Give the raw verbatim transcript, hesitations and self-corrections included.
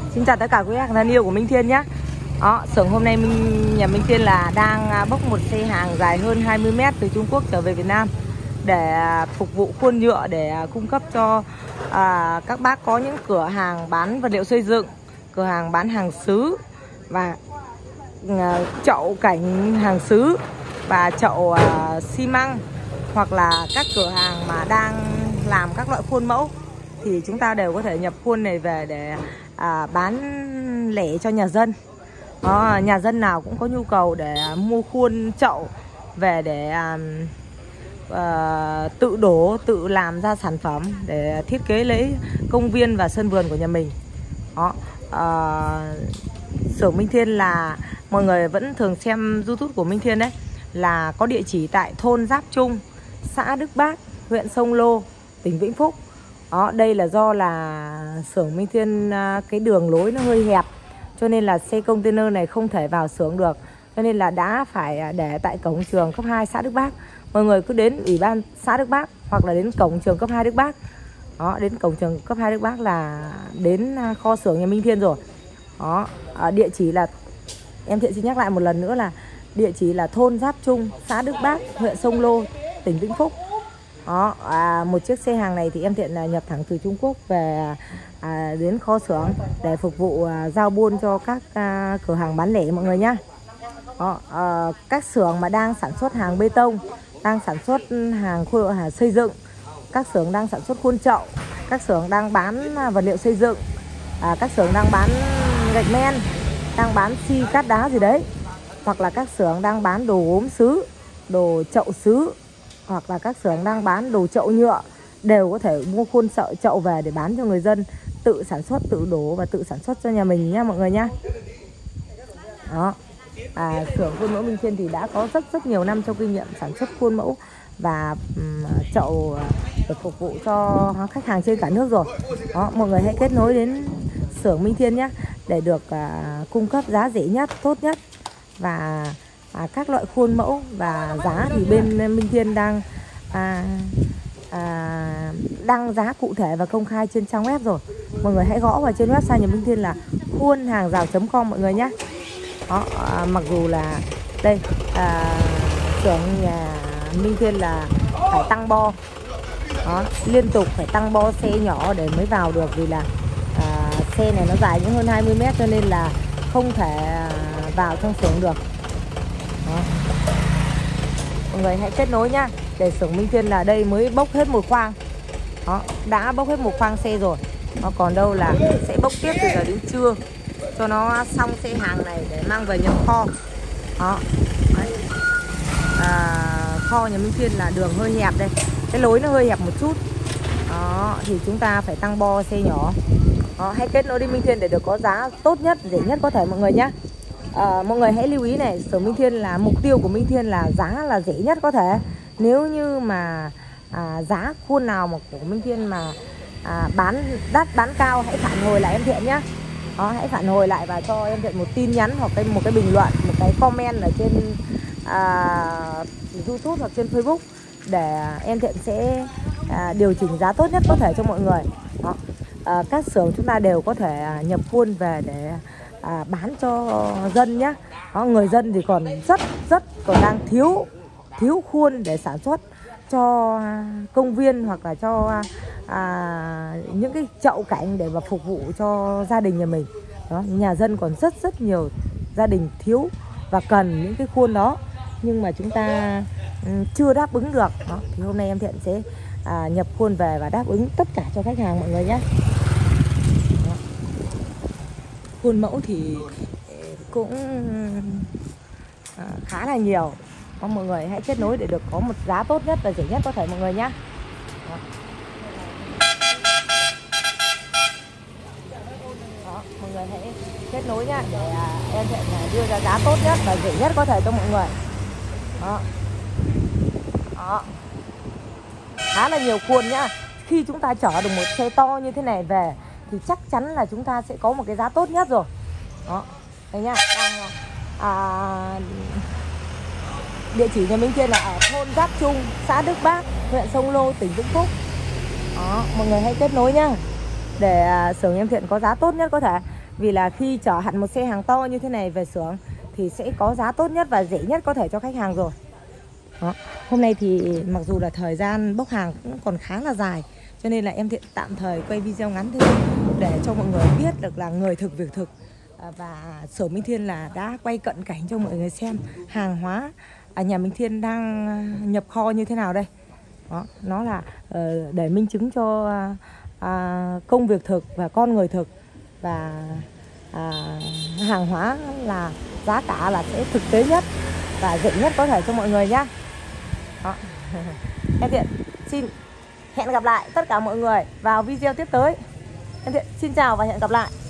Xin chào tất cả quý khách thân yêu của Minh Thiên nhé. Đó, xưởng hôm nay mình, nhà Minh Thiên là đang bốc một xe hàng dài hơn hai mươi mét từ Trung Quốc trở về Việt Nam để phục vụ khuôn nhựa, để cung cấp cho à, các bác có những cửa hàng bán vật liệu xây dựng, cửa hàng bán hàng sứ và à, chậu cảnh hàng sứ và chậu à, xi măng, hoặc là các cửa hàng mà đang làm các loại khuôn mẫu thì chúng ta đều có thể nhập khuôn này về để à, bán lẻ cho nhà dân. Đó, nhà dân nào cũng có nhu cầu để mua khuôn chậu về để à, à, tự đổ, tự làm ra sản phẩm để thiết kế lấy công viên và sân vườn của nhà mình. Đó, à, xưởng Minh Thiên là mọi người vẫn thường xem YouTube của Minh Thiên đấy, là có địa chỉ tại thôn Giáp Trung, xã Đức Bác, huyện Sông Lô, tỉnh Vĩnh Phúc. Đó, đây là do là xưởng Minh Thiên cái đường lối nó hơi hẹp, cho nên là xe container này không thể vào xưởng được, cho nên là đã phải để tại cổng trường cấp hai xã Đức Bác. Mọi người cứ đến ủy ban xã Đức Bác hoặc là đến cổng trường cấp hai Đức Bác. Đó, đến cổng trường cấp hai Đức Bác là đến kho xưởng nhà Minh Thiên rồi. Đó, địa chỉ là, em Thiện xin nhắc lại một lần nữa là địa chỉ là thôn Giáp Trung, xã Đức Bác, huyện Sông Lô, tỉnh Vĩnh Phúc. Đó, à, một chiếc xe hàng này thì em Thiện là nhập thẳng từ Trung Quốc về à, đến kho xưởng để phục vụ à, giao buôn cho các à, cửa hàng bán lẻ mọi người nhá. Đó, à, các xưởng mà đang sản xuất hàng bê tông, đang sản xuất hàng khuôn hàng xây dựng, các xưởng đang sản xuất khuôn chậu, các xưởng đang bán vật liệu xây dựng, à, các xưởng đang bán gạch men, đang bán xi cát đá gì đấy, hoặc là các xưởng đang bán đồ gốm sứ, đồ chậu sứ, hoặc là các xưởng đang bán đồ chậu nhựa, đều có thể mua khuôn chậu chậu về để bán cho người dân, tự sản xuất, tự đổ và tự sản xuất cho nhà mình nha mọi người nhá. Đó, à, xưởng khuôn mẫu Minh Thiên thì đã có rất rất nhiều năm trong kinh nghiệm sản xuất khuôn mẫu và um, chậu để phục vụ cho khách hàng trên cả nước rồi. Đó, mọi người hãy kết nối đến xưởng Minh Thiên nhé, để được uh, cung cấp giá rẻ nhất, tốt nhất và À, các loại khuôn mẫu, và giá thì bên Minh Thiên đang à, à, đăng giá cụ thể và công khai trên trang web rồi. Mọi người hãy gõ vào trên website nhà Minh Thiên là khuôn hàng rào chấm com mọi người nhé. Đó, à, mặc dù là đây à, xưởng nhà Minh Thiên là phải tăng bo. Đó, liên tục phải tăng bo xe nhỏ để mới vào được, vì là à, xe này nó dài những hơn hai mươi mét cho nên là không thể vào trong xưởng được. Đó. Mọi người hãy kết nối nhá, để xưởng Minh Thiên là đây mới bốc hết một khoang. Đó, đã bốc hết một khoang xe rồi. Nó còn đâu là sẽ bốc tiếp từ giờ đến trưa cho nó xong xe hàng này để mang về nhập kho. Đó. Đấy. À, kho nhà Minh Thiên là đường hơi hẹp đây, cái lối nó hơi hẹp một chút. Đó, thì chúng ta phải tăng bo xe nhỏ. Đó, hãy kết nối đi Minh Thiên để được có giá tốt nhất, rẻ nhất có thể mọi người nhé. À, mọi người hãy lưu ý này, xưởng Minh Thiên là mục tiêu của Minh Thiên là giá là rẻ nhất có thể. Nếu như mà à, giá khuôn nào mà của Minh Thiên mà à, bán đắt, bán cao, hãy phản hồi lại em Thiện nhé. Đó, hãy phản hồi lại và cho em Thiện một tin nhắn hoặc cái một cái bình luận, một cái comment ở trên à, YouTube hoặc trên Facebook, để em Thiện sẽ à, điều chỉnh giá tốt nhất có thể cho mọi người. Đó. À, các xưởng chúng ta đều có thể à, nhập khuôn về để À, bán cho dân nhá. Đó, người dân thì còn rất rất còn đang thiếu thiếu khuôn để sản xuất cho công viên hoặc là cho à, những cái chậu cảnh để mà phục vụ cho gia đình nhà mình. Đó, nhà dân còn rất rất nhiều gia đình thiếu và cần những cái khuôn đó, nhưng mà chúng ta um, chưa đáp ứng được. Đó, thì hôm nay em Thiện sẽ à, nhập khuôn về và đáp ứng tất cả cho khách hàng mọi người nhé. Khuôn mẫu thì cũng khá là nhiều. Có mọi người hãy kết nối để được có một giá tốt nhất và rẻ nhất có thể mọi người nhé. Đó. Đó, mọi người hãy kết nối nhá, để em sẽ đưa ra giá tốt nhất và rẻ nhất có thể cho mọi người. Đó. Đó. Khá là nhiều khuôn nhá. Khi chúng ta chở được một xe to như thế này về thì chắc chắn là chúng ta sẽ có một cái giá tốt nhất rồi. Đó, đây nhá. Đang, à, địa chỉ nhà Minh Thiên là ở thôn Giáp Trung, xã Đức Bác, huyện Sông Lô, tỉnh Vĩnh Phúc. Đó, mọi người hãy kết nối nhá, để à, xưởng em Thiện có giá tốt nhất có thể. Vì là khi chở hẳn một xe hàng to như thế này về xưởng thì sẽ có giá tốt nhất và rẻ nhất có thể cho khách hàng rồi. Đó. Hôm nay thì mặc dù là thời gian bốc hàng cũng còn khá là dài, cho nên là em Thiện tạm thời quay video ngắn thế để cho mọi người biết được là người thực việc thực. Và xưởng Minh Thiên là đã quay cận cảnh cho mọi người xem hàng hóa ở nhà Minh Thiên đang nhập kho như thế nào đây. Đó, nó là uh, để minh chứng cho uh, công việc thực và con người thực, và uh, hàng hóa là giá cả là sẽ thực tế nhất và rẻ nhất có thể cho mọi người nhá. Đó. Em Thiện xin hẹn gặp lại tất cả mọi người vào video tiếp tới. Em Thiện xin chào và hẹn gặp lại.